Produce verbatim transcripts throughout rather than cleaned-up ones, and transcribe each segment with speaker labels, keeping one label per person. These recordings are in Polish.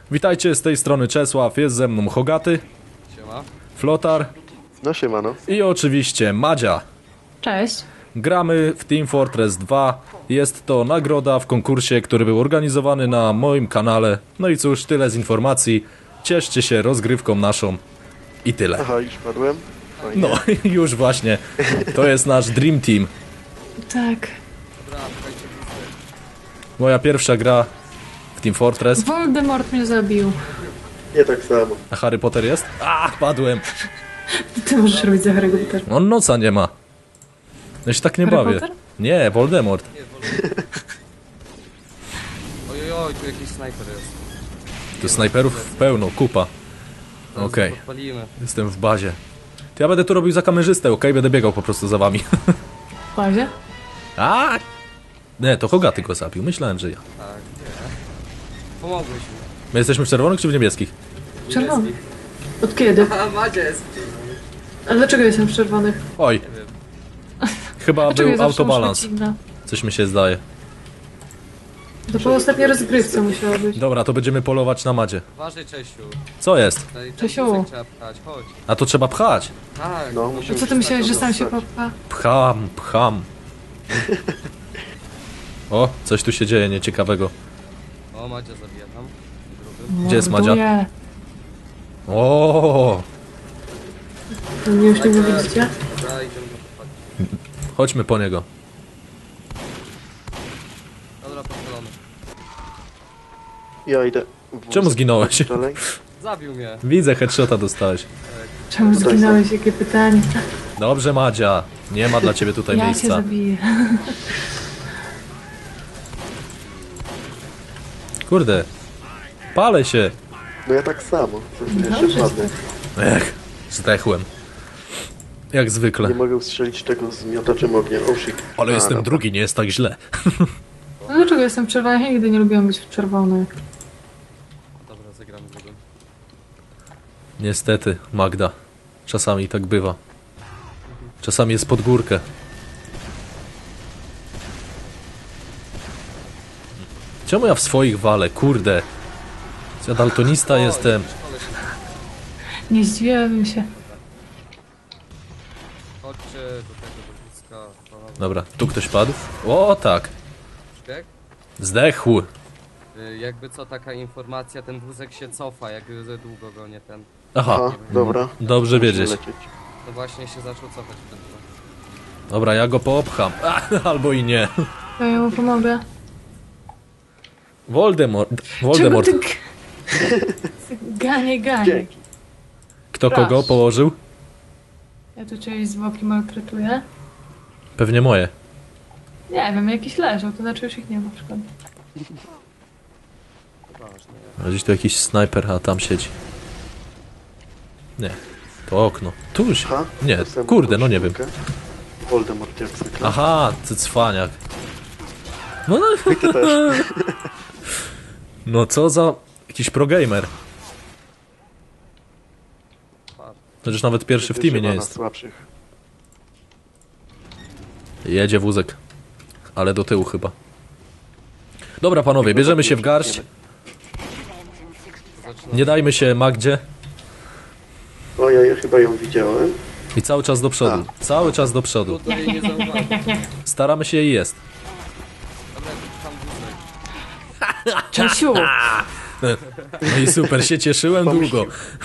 Speaker 1: Witajcie, z tej strony Czesław, jest ze mną Hogaty,
Speaker 2: Siema.
Speaker 1: Flotar
Speaker 3: No siemano.
Speaker 1: i oczywiście Madzia.
Speaker 4: Cześć.
Speaker 1: Gramy w Team Fortress dwa. Jest to nagroda w konkursie, który był organizowany na moim kanale. No i cóż, tyle z informacji. Cieszcie się rozgrywką naszą i tyle.
Speaker 3: Aha, już padłem. Fajnie.
Speaker 1: No, już właśnie. To jest nasz Dream Team.
Speaker 4: Tak.
Speaker 2: Dobra, słuchajcie,
Speaker 1: Moja pierwsza gra w Team Fortress.
Speaker 4: Voldemort mnie zabił.
Speaker 3: Nie tak samo.
Speaker 1: A Harry Potter jest? A, padłem.
Speaker 4: Ty możesz robić za Harry Potter.
Speaker 1: On noca nie ma. Ja się tak nie
Speaker 4: Harry
Speaker 1: bawię.
Speaker 4: Potter?
Speaker 1: Nie, Voldemort.
Speaker 2: nie, wolno. Ojoj, oj, tu jakiś snajper jest.
Speaker 1: Tu snajperów pełno, kupa.
Speaker 2: Zaraz
Speaker 1: Okej.
Speaker 2: go podpalimy.
Speaker 1: Jestem w bazie. To ja będę tu robił za kamerzystę, okej? Będę biegał po prostu za wami.
Speaker 4: W bazie?
Speaker 1: A! Nie, to Hogaty go zabił. Myślałem, że ja.
Speaker 2: Tak, nie. Pomogłeś mi.
Speaker 1: My jesteśmy w czerwonych czy w niebieskich?
Speaker 4: Czerwony. Od kiedy?
Speaker 2: A, Madzia jest.
Speaker 4: A dlaczego jestem w czerwonych?
Speaker 1: Oj,
Speaker 2: Nie wiem.
Speaker 1: chyba
Speaker 4: Dlaczego ja
Speaker 1: był
Speaker 4: zawsze muszę
Speaker 1: autobalans.
Speaker 4: być inna?
Speaker 1: Coś mi się zdaje.
Speaker 4: To po ostatniej rozgrywce musiało być.
Speaker 1: Dobra, to będziemy polować na Madzie.
Speaker 2: Uważaj, Czesiu.
Speaker 1: Co jest?
Speaker 2: Tutaj ten
Speaker 4: Czesiu.
Speaker 2: wózek trzeba pchać, chodź.
Speaker 1: A to trzeba pchać.
Speaker 2: Tak.
Speaker 3: No,
Speaker 2: to
Speaker 3: musimy
Speaker 4: To co ty myślałeś, że sam się
Speaker 3: Dostać.
Speaker 4: popcha?
Speaker 1: Pcham, pcham. O, coś tu się dzieje nieciekawego.
Speaker 2: O, Madzia zabija tam. Gruby.
Speaker 1: Gdzie jest Madzia?
Speaker 4: Morduję.
Speaker 1: O,
Speaker 4: To mnie już nie mówiliście?
Speaker 2: Dobra, idziemy go podpalić.
Speaker 1: chodźmy po niego.
Speaker 2: Dobra, podpalony.
Speaker 3: Ja idę. w
Speaker 1: Czemu
Speaker 3: wózek.
Speaker 1: zginąłeś?
Speaker 3: Dalej.
Speaker 2: Zabił mnie.
Speaker 1: Widzę, headshota dostałeś.
Speaker 4: Czemu
Speaker 3: Tutaj są.
Speaker 4: zginąłeś? Jakie pytanie?
Speaker 1: Dobrze, Madzia. Nie ma dla ciebie tutaj
Speaker 4: Ja cię
Speaker 1: miejsca.
Speaker 4: zabiję.
Speaker 1: Kurde. Palę się.
Speaker 3: No ja tak samo. Coś mi jeszcze
Speaker 4: Dobrze.
Speaker 3: padło.
Speaker 1: Ech, zdechłem. Jak zwykle.
Speaker 3: Nie mogę ustrzelić tego z miotaczem ognia. Oh shit.
Speaker 1: Ale
Speaker 3: A,
Speaker 1: jestem
Speaker 3: dobra.
Speaker 1: drugi, nie jest tak źle.
Speaker 4: No dlaczego jestem w czerwonych? Ja nigdy nie lubiłam być w czerwonych.
Speaker 2: Dobra, zagramy tego.
Speaker 1: Niestety, Magda. Czasami tak bywa. Czasami jest pod górkę. Czemu ja w swoich walę? Kurde. Ja daltonista
Speaker 2: O,
Speaker 1: jestem.
Speaker 2: szkole się.
Speaker 4: Nie zdziwiłabym się.
Speaker 2: Chodźcie do tego, do wózka. O,
Speaker 1: Dobra, tu ktoś padł. O, tak.
Speaker 2: szpieg?
Speaker 1: Zdechł.
Speaker 2: Y, Jakby co, taka informacja, ten wózek się cofa, jak za długo go nie ten.
Speaker 1: Aha,
Speaker 3: Aha, dobra.
Speaker 1: dobrze
Speaker 3: Musimy
Speaker 1: wiedzieć.
Speaker 3: lecieć.
Speaker 2: To właśnie się zaczął cofać w ten czas.
Speaker 1: Dobra, ja go poopcham. Albo i nie.
Speaker 4: To ja mu pomogę.
Speaker 1: Voldemort.
Speaker 4: Czego
Speaker 1: Voldemort.
Speaker 4: ty... g- Ganie, ganie.
Speaker 3: Dzięki.
Speaker 1: Kto kogo
Speaker 4: Proszę.
Speaker 1: położył?
Speaker 4: Ja tu czyjeś zwłoki maltretuję.
Speaker 1: Pewnie moje.
Speaker 4: Nie wiem, jakiś leżał, to znaczy już ich nie ma w szkole.
Speaker 2: Ważne.
Speaker 1: A gdzieś tu jakiś snajper, a tam siedzi. Nie. To okno. Tu już.
Speaker 3: Aha.
Speaker 1: Nie,
Speaker 3: dostałem
Speaker 1: kurde, no nie
Speaker 3: jakąś
Speaker 1: wiem.
Speaker 3: sztukę. Voldemort jak zwykle.
Speaker 1: Aha, ty cwaniak. No, no,
Speaker 3: Ty też.
Speaker 1: no co za jakiś progamer. Chociaż nawet pierwszy w teamie nie
Speaker 3: Wyżywa na
Speaker 1: jest.
Speaker 3: słabszych.
Speaker 1: Jedzie wózek. Ale do tyłu chyba. Dobra panowie, bierzemy się w garść.
Speaker 2: Zaczyna.
Speaker 1: Nie dajmy się Magdzie.
Speaker 3: O, ja, ja chyba ją widziałem.
Speaker 1: I cały czas do przodu. Cały czas do przodu.
Speaker 2: Trudno jej nie zauważyć.
Speaker 1: Staramy się i jest.
Speaker 2: Dobra, tam wózek.
Speaker 4: Czesiu!
Speaker 1: No i super, się cieszyłem długo.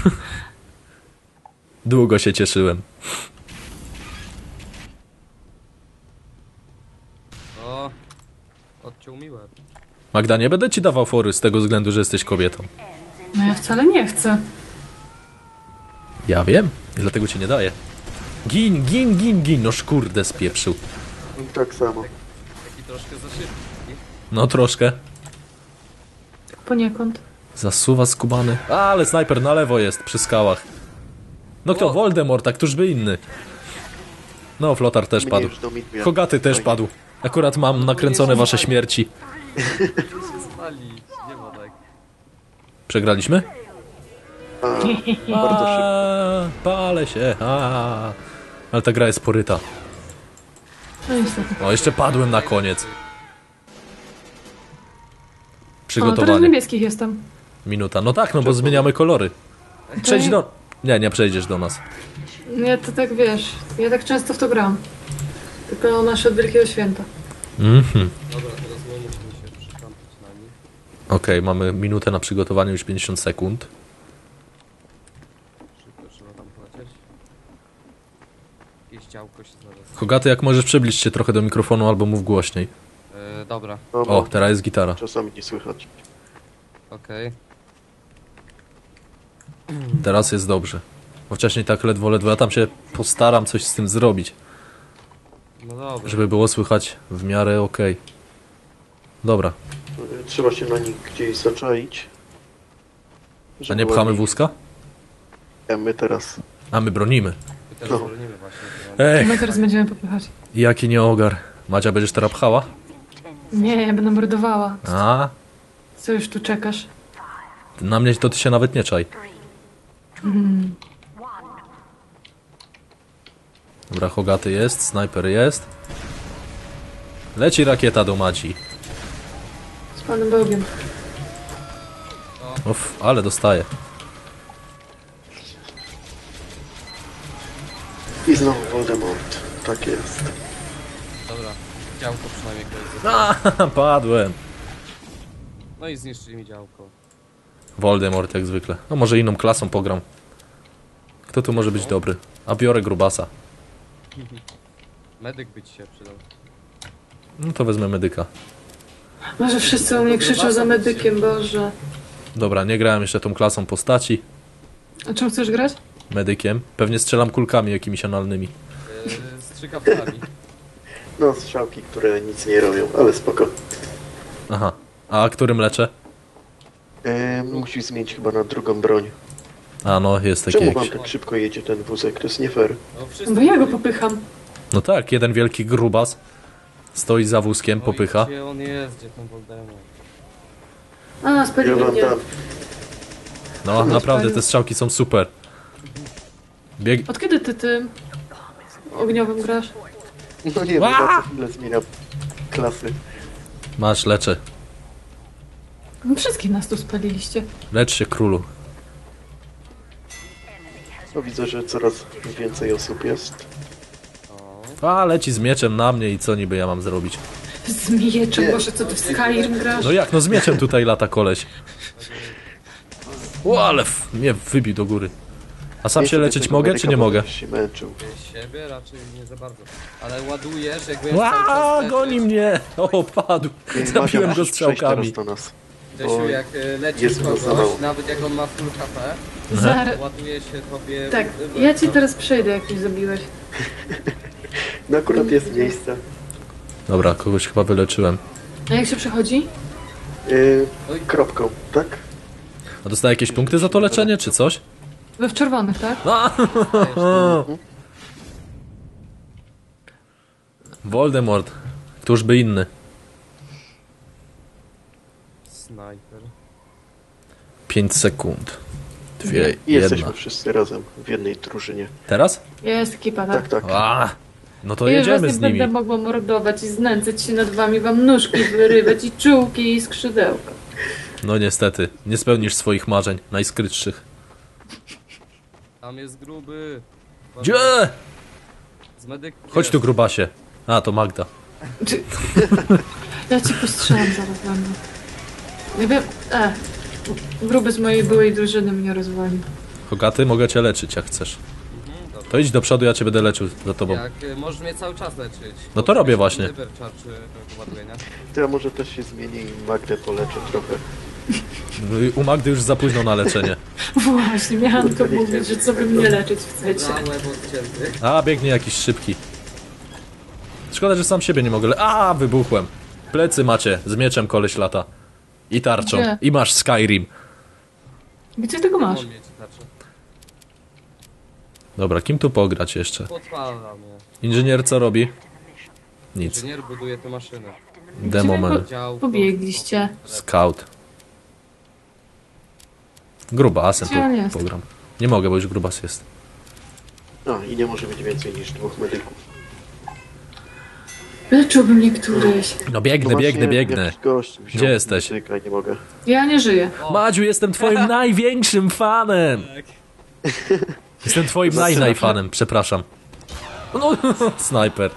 Speaker 1: Długo się cieszyłem.
Speaker 2: O, odciął mi łeb.
Speaker 1: Magda, nie będę ci dawał fory z tego względu, że jesteś kobietą.
Speaker 4: No ja wcale nie chcę.
Speaker 1: Ja wiem, i dlatego ci nie daję. Gin, gin, gin, gin. Noż kurde, spieprzył.
Speaker 3: Tak samo.
Speaker 2: Taki troszkę za szybki.
Speaker 1: No troszkę.
Speaker 4: Poniekąd.
Speaker 1: Zasuwa skubany. A, ale snajper na lewo jest, przy skałach. No kto?
Speaker 2: O!
Speaker 1: Voldemort, a któż by inny? No, Flotar też
Speaker 3: Mnie
Speaker 1: padł.
Speaker 3: już do midwia.
Speaker 1: Hogaty też
Speaker 3: Fajnie.
Speaker 1: padł. Akurat mam nakręcone wasze śmierci.
Speaker 2: Musi się spalić, nie ma tak.
Speaker 1: Przegraliśmy?
Speaker 3: A, bardzo szybko.
Speaker 1: A, palę się. A, ale ta gra jest poryta.
Speaker 4: No niestety.
Speaker 1: O, jeszcze padłem na koniec.
Speaker 4: O, teraz w
Speaker 1: Przygotowanie.
Speaker 4: niebieskich jestem.
Speaker 1: Minuta. No tak, no bo zmieniamy kolory. Przejdź do... Nie, nie przejdziesz do nas.
Speaker 4: Nie, to tak wiesz. Ja tak często w to gram. Tylko nasze od Wielkiego Święta.
Speaker 1: Mhm.
Speaker 2: Dobra, teraz my musimy się przykampić na nich.
Speaker 1: Okej, mamy minutę na przygotowanie, już pięćdziesiąt sekund.
Speaker 2: Szybko trzeba tam polecieć. Jakieś działko się zaraz...
Speaker 1: Hogaty, jak możesz przybliż się trochę do mikrofonu albo mów głośniej.
Speaker 2: Yy, dobra,
Speaker 3: No,
Speaker 1: O,
Speaker 3: bo
Speaker 1: teraz jest gitara.
Speaker 3: czasami nie słychać.
Speaker 2: okej.
Speaker 1: Teraz jest dobrze. Bo wcześniej tak ledwo, ledwo. Ja tam się postaram coś z tym zrobić,
Speaker 2: No dobra.
Speaker 1: żeby było słychać w miarę okej. Dobra.
Speaker 3: Y, Trzeba się na nich gdzieś zaczaić.
Speaker 1: A
Speaker 3: żeby
Speaker 1: nie pchamy
Speaker 3: ładniej-
Speaker 1: wózka?
Speaker 3: A my teraz...
Speaker 1: A my bronimy.
Speaker 2: My teraz
Speaker 3: No.
Speaker 2: bronimy właśnie.
Speaker 1: Ej,
Speaker 4: My teraz będziemy popychać.
Speaker 1: jaki nieogar. Madzia, będziesz teraz pchała?
Speaker 4: Nie, ja będę mordowała.
Speaker 1: A,
Speaker 4: Co już tu czekasz?
Speaker 1: na mnie to ty się nawet nie czaj. Dobra, Hogaty jest, snajper jest. Leci rakieta do Madzi.
Speaker 4: Z Panem Bogiem.
Speaker 1: Uff, ale dostaje.
Speaker 3: I znowu Voldemort. Tak jest.
Speaker 2: Dobra, działko przynajmniej ktoś
Speaker 1: A, padłem.
Speaker 2: No i zniszczyli mi działko.
Speaker 1: Voldemort jak zwykle. No może inną klasą pogram. Kto tu może być dobry? A biorę grubasa.
Speaker 2: Medyk by ci się przydał.
Speaker 1: No to wezmę medyka.
Speaker 4: Może wszyscy u mnie krzyczą za medykiem, Boże.
Speaker 1: Dobra, nie grałem jeszcze tą klasą postaci.
Speaker 4: A czym chcesz grać?
Speaker 1: Medykiem. Pewnie strzelam kulkami jakimiś analnymi.
Speaker 2: Yy, strzykawkami.
Speaker 3: No, strzałki, które nic nie robią, ale spoko.
Speaker 1: Aha. A którym leczę?
Speaker 3: E, musisz zmienić chyba na drugą broń.
Speaker 1: A no, jest taki
Speaker 3: Czemu wam
Speaker 1: jakiś.
Speaker 3: tak szybko jedzie ten wózek? To jest nie fair.
Speaker 2: No wszyscy...
Speaker 4: Bo ja go popycham.
Speaker 1: No tak, jeden wielki grubas. Stoi za wózkiem,
Speaker 2: Oj,
Speaker 1: popycha.
Speaker 2: Gdzie on jest? Gdzie ten Voldemort?
Speaker 4: A,
Speaker 3: Ja
Speaker 4: spalili
Speaker 3: wam
Speaker 4: mnie.
Speaker 3: tam.
Speaker 1: No, naprawdę te strzałki są super. Bieg...
Speaker 4: Od kiedy ty tym ogniowym grasz?
Speaker 3: No nie wiem, ja co chwilę zmieniam klasy.
Speaker 1: Masz, leczę.
Speaker 4: No, wszystkich nas tu spaliliście.
Speaker 1: Lecz się, królu.
Speaker 3: No widzę, że coraz więcej osób jest.
Speaker 2: O,
Speaker 1: A, leci z mieczem na mnie i co niby ja mam zrobić?
Speaker 4: Z mieczem,
Speaker 3: Nie.
Speaker 4: Boże, co ty w Skyrim grasz?
Speaker 1: No jak, no z mieczem tutaj lata koleś. O, ale f- mnie wybił do góry. A sam
Speaker 3: Nie
Speaker 1: się
Speaker 3: chcę
Speaker 1: leczyć
Speaker 3: tego
Speaker 1: mogę,
Speaker 3: medyka,
Speaker 1: czy nie
Speaker 3: bo
Speaker 1: mogę?
Speaker 3: będziesz się męczył.
Speaker 2: siebie raczej nie za bardzo. Ale ładujesz, jak będziesz cały
Speaker 1: Ła,
Speaker 2: czas leczyć.
Speaker 1: goni mnie! O, padł.
Speaker 3: Ej,
Speaker 1: Zabiłem
Speaker 3: Madzia,
Speaker 1: go
Speaker 3: musisz przejść
Speaker 1: strzałkami.
Speaker 3: teraz do nas.
Speaker 2: Grzesiu, jak y, lecisz
Speaker 3: jest go za mało.
Speaker 2: kogoś, nawet jak on ma full H P,
Speaker 4: Zaraz.
Speaker 2: ładuje się tobie...
Speaker 4: Tak,
Speaker 2: y,
Speaker 4: ja ci
Speaker 2: no.
Speaker 4: teraz przejdę, jak mnie zabiłeś.
Speaker 3: No akurat jest miejsce.
Speaker 1: Dobra, kogoś chyba wyleczyłem.
Speaker 4: A jak się przechodzi?
Speaker 3: Yy,
Speaker 2: Oj.
Speaker 3: kropką, tak?
Speaker 1: A dostaję jakieś punkty za to leczenie, czy coś?
Speaker 4: We w czerwonych, tak?
Speaker 1: A,
Speaker 2: Wiesz,
Speaker 1: Voldemort. Któż by inny?
Speaker 2: Snajper.
Speaker 1: pięć sekund. Dwie,
Speaker 3: I jesteśmy
Speaker 1: jedna.
Speaker 3: wszyscy razem w jednej drużynie.
Speaker 1: Teraz?
Speaker 4: Jest ekipa, tak?
Speaker 3: Tak, tak.
Speaker 1: A, no to
Speaker 4: I już was
Speaker 1: jedziemy
Speaker 4: nie
Speaker 1: z
Speaker 4: będę
Speaker 1: nimi.
Speaker 4: mogła mordować i znęcać się nad wami, wam nóżki wyrywać i czułki i skrzydełka.
Speaker 1: No niestety, nie spełnisz swoich marzeń najskrytszych.
Speaker 2: Tam jest gruby.
Speaker 1: Gdzie?
Speaker 2: Z medyk...
Speaker 1: Chodź tu, grubasie. A, to Magda.
Speaker 4: Czy... Ja ci postrzelam zaraz będę. Nie wiem... E, gruby z mojej byłej drużyny mnie rozwalił.
Speaker 1: Hogaty, mogę cię leczyć, jak chcesz.
Speaker 2: Mhm, dobra.
Speaker 1: To idź do przodu, ja cię będę leczył za tobą.
Speaker 2: Jak y, możesz mnie cały czas leczyć.
Speaker 1: No to robię właśnie.
Speaker 2: Cybercharge ładuje, nie?
Speaker 3: To ja może też się zmienię i Magdę poleczę trochę.
Speaker 1: U Magdy już za późno na leczenie.
Speaker 4: Właśnie, miałam to mówić, że co wy mnie leczyć chcecie.
Speaker 2: Za łeb odcięty.
Speaker 1: A, biegnie jakiś szybki. Szkoda, że sam siebie nie mogę le... A, wybuchłem. Plecy macie, z mieczem koleś lata. I tarczą.
Speaker 4: Gdzie?
Speaker 1: I masz Skyrim.
Speaker 4: Gdzie ty go masz?
Speaker 2: On mnie ci tarczy.
Speaker 1: Dobra, kim tu pograć jeszcze?
Speaker 2: Podpala mnie.
Speaker 1: Inżynier co robi? Nic.
Speaker 2: Inżynier buduje tę maszynę.
Speaker 1: Demoman.
Speaker 2: Działko.
Speaker 4: Pobiegliście.
Speaker 1: Scout. Grubasem
Speaker 4: Gdzie on
Speaker 1: tu
Speaker 4: jest?
Speaker 1: pogram. Nie mogę, bo już grubas jest.
Speaker 3: No i nie może być więcej niż dwóch medyków.
Speaker 4: Leczyłby mnie któryś.
Speaker 1: No biegnę,
Speaker 3: No
Speaker 1: biegnę,
Speaker 3: właśnie,
Speaker 1: biegnę.
Speaker 3: jakiś gość wziął
Speaker 1: Gdzie jesteś?
Speaker 3: medyka, nie mogę.
Speaker 4: Ja nie żyję.
Speaker 1: Madziu, jestem twoim największym fanem! Jestem twoim naj, naj fanem, przepraszam. No, snajper.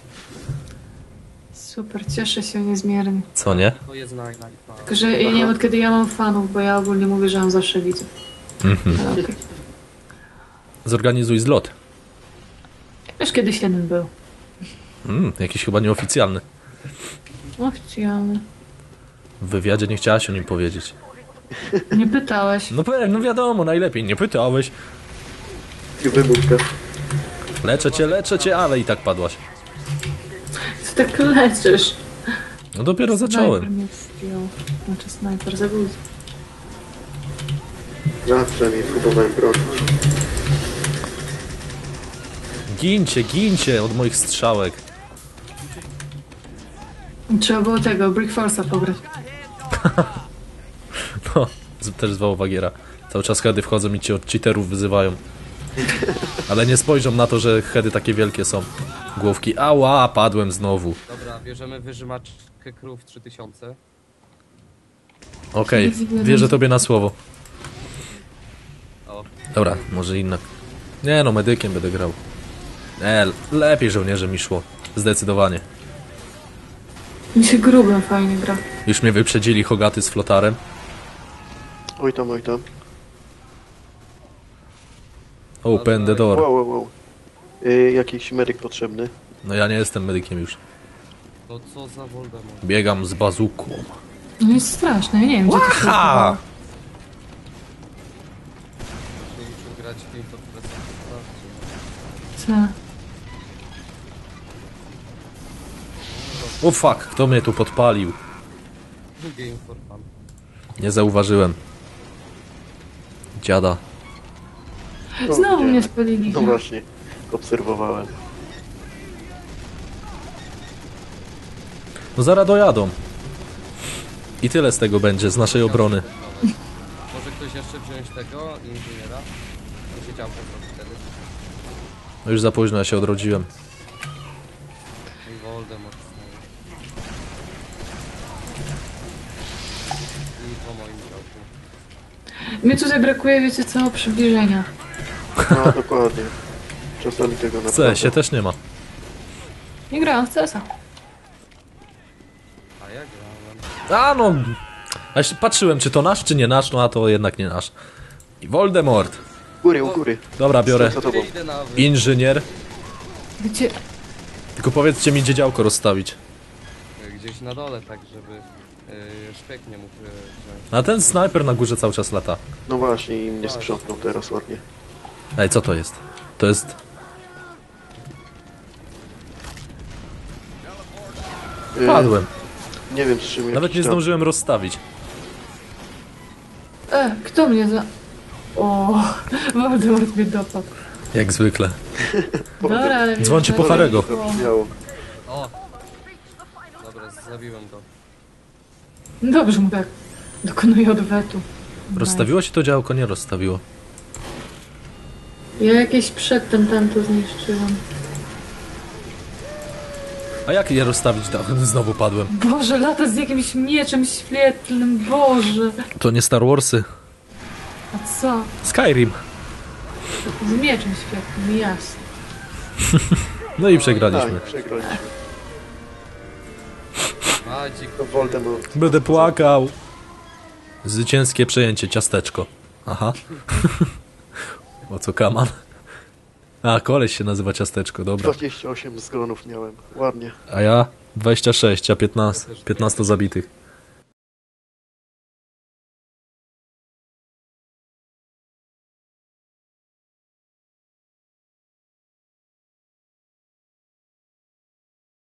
Speaker 4: Super, cieszę się niezmiernie.
Speaker 1: Co nie?
Speaker 2: To jest naj, naj, naj.
Speaker 4: Tylko, że ja nie wiem od kiedy ja mam fanów, bo ja ogólnie mówię, że mam zawsze widzę.
Speaker 1: Mhm.
Speaker 4: Ale okej.
Speaker 1: Zorganizuj zlot.
Speaker 4: Już kiedyś jeden był.
Speaker 1: Mm, jakiś chyba nieoficjalny.
Speaker 4: Oficjalny.
Speaker 1: W wywiadzie nie chciałaś o nim powiedzieć.
Speaker 4: Nie pytałeś.
Speaker 1: No pewnie, no wiadomo, najlepiej, nie pytałeś.
Speaker 3: I wymówka.
Speaker 1: Leczę cię, leczę cię, ale i tak padłaś.
Speaker 4: Co tak leczysz?
Speaker 1: No dopiero
Speaker 4: Snajper
Speaker 1: zacząłem.
Speaker 4: mnie zdjął. Znaczy snajper zabójca.
Speaker 3: Zawsze mi próbowałem bronić.
Speaker 1: Gincie, gincie od moich strzałek.
Speaker 4: Trzeba było tego, Brick Force'a pograć.
Speaker 1: No, z- też zwał Wagiera. Cały czas heady wchodzą i cię od cheaterów wyzywają. Ale nie spojrzą na to, że heady takie wielkie są. Główki, ała, padłem znowu.
Speaker 2: Dobra, bierzemy wyżymaczkę krów trzy tysiące.
Speaker 1: Okej,
Speaker 4: Nic
Speaker 1: wierzę
Speaker 4: nie-
Speaker 1: tobie na słowo.
Speaker 2: O,
Speaker 1: Dobra, może inna. Nie no, medykiem będę grał. Nie, lepiej żołnierzem mi szło. Zdecydowanie.
Speaker 4: Mi się grubym fajnie gra.
Speaker 1: Już mnie wyprzedzili Hogaty z flotarem.
Speaker 3: Oj tam, oj tam.
Speaker 1: Open the door.
Speaker 3: Wow, wow, wow. Y, jakiś medyk potrzebny.
Speaker 1: No ja nie jestem medykiem już.
Speaker 2: to co za Voldemort?
Speaker 1: Biegam z bazuką.
Speaker 4: No jest straszne, ja nie wiem, gdzie to się
Speaker 1: Ha!
Speaker 4: odbywało.
Speaker 2: Nie muszę grać w Game of Thrones.
Speaker 4: Co?
Speaker 1: O fuck, kto mnie tu podpalił?
Speaker 2: Game for fun.
Speaker 1: Nie zauważyłem. Dziada.
Speaker 3: O,
Speaker 4: Znowu
Speaker 3: gdzie?
Speaker 4: mnie spalili.
Speaker 3: No właśnie, obserwowałem.
Speaker 1: No zaraz dojadą. I tyle z tego będzie, z naszej obrony.
Speaker 2: Może ktoś jeszcze wziąć tego inżyniera? Nie siedział po prostu wtedy.
Speaker 1: No już za późno, ja się odrodziłem.
Speaker 2: I Voldemort znowu. I po moim działku.
Speaker 4: Mnie tutaj brakuje, wiecie co, przybliżenia.
Speaker 3: No dokładnie. Czasami tego
Speaker 1: W
Speaker 3: naprawdę.
Speaker 1: C S-ie też nie ma.
Speaker 4: Nie grałam w C S a.
Speaker 2: A ja grałem.
Speaker 1: A no... A się patrzyłem, czy to nasz, czy nie nasz, no a to jednak nie nasz. I Voldemort.
Speaker 3: Góry, u góry.
Speaker 1: Dobra, biorę.
Speaker 3: Co to było?
Speaker 2: Idę na wy.
Speaker 1: Inżynier.
Speaker 4: Gdzie?
Speaker 1: Tylko powiedzcie mi, gdzie działko rozstawić.
Speaker 2: Gdzieś na dole, tak żeby yy, szpieg nie mógł yy, wziąć.
Speaker 1: A ten snajper na górze cały czas lata.
Speaker 3: No właśnie, i mnie sprzątnął teraz ładnie.
Speaker 1: Ej, co to jest? To jest...
Speaker 3: Y,
Speaker 1: Padłem.
Speaker 3: Nie wiem z czym
Speaker 1: Nawet
Speaker 3: jakiś
Speaker 1: nie
Speaker 3: tam-
Speaker 1: zdążyłem rozstawić.
Speaker 4: E, kto mnie za... O, Voldemort mnie dopadł.
Speaker 1: Jak zwykle.
Speaker 4: Dobra, ale... mnie
Speaker 1: Dzwońcie po
Speaker 4: tak
Speaker 1: Harego.
Speaker 4: było.
Speaker 3: Miało.
Speaker 2: O! Dobra, zabiłem go.
Speaker 4: Dobrze mu tak. Dokonuję odwetu.
Speaker 1: Rozstawiło się to działko? Nie rozstawiło.
Speaker 4: Ja jakieś przedtem tam to zniszczyłam.
Speaker 1: A jak je rozstawić? Da- Znowu padłem.
Speaker 4: Boże, lata z jakimś mieczem świetlnym, Boże.
Speaker 1: To nie Star Warsy.
Speaker 4: A co?
Speaker 1: Skyrim.
Speaker 4: Z mieczem świetlnym, jasne.
Speaker 1: No i przegraliśmy.
Speaker 3: Tak, przegraliśmy.
Speaker 2: Madzik,
Speaker 3: To Voldemort.
Speaker 1: Będę płakał. Zwycięskie przejęcie, ciasteczko. Aha. O co kaman? A, koleś się nazywa ciasteczko, dobra.
Speaker 3: dwadzieścia osiem zgonów miałem. Ładnie.
Speaker 1: A ja dwadzieścia sześć, a piętnaście, piętnaście zabitych.